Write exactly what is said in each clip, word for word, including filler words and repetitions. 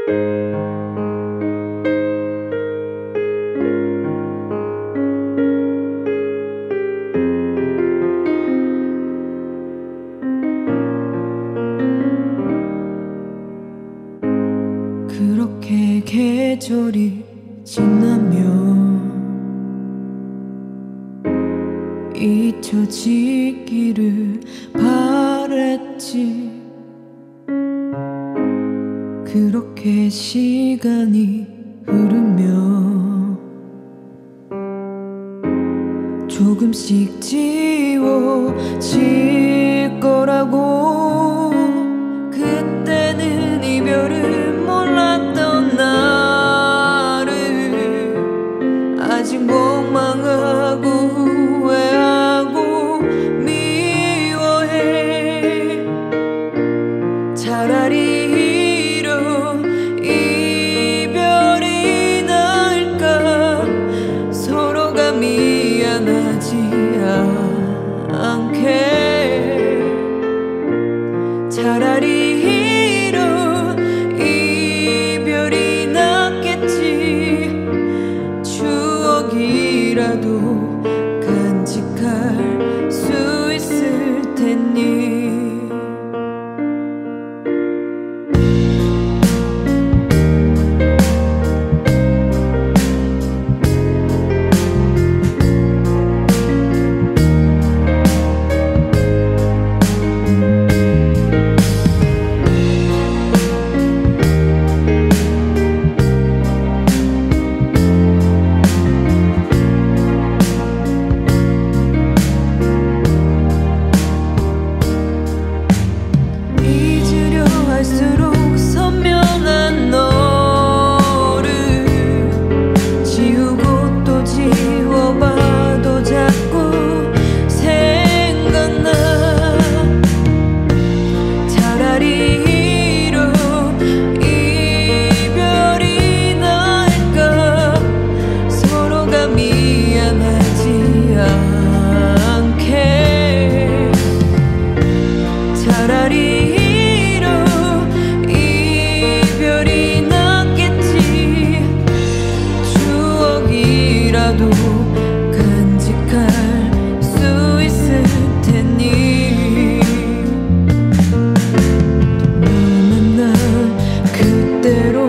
그렇게 계절이 지나면 잊혀지기를 바랬지. 그렇게 시간이 흐르면 조금씩 지워질 거라고. 그때는 이별을 몰랐던 나를 아직 원망하고 후회하고 미워해. 차라리 이런 이별이 나을까. 서로가 미안하지 않게. 차라리 이런 이별이 낫겠지. 추억이라도 간직할 수 있을 테니. 할수록 선명한 너를 지우고 또 지워봐도 자꾸 생각나. 차라리 이런 이별이 나을까. 서로가 미안하지 않게. 차라리 추억이라도 간직할 수 있을 테니. 너는 날 그때로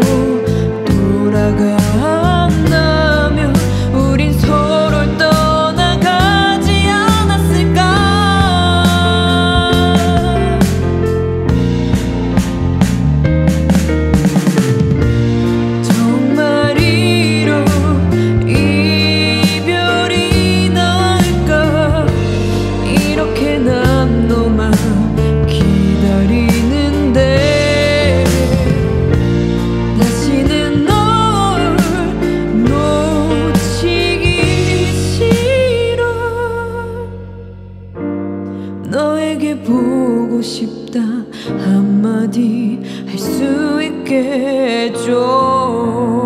돌아간다면 우린 서로를 떠나가지 않았을까. 정말 이렇게 난 너만 기다리는데 다시는 널 놓치기 싫어. 너에게 보고 싶다 한마디 할 수 있게 해줘.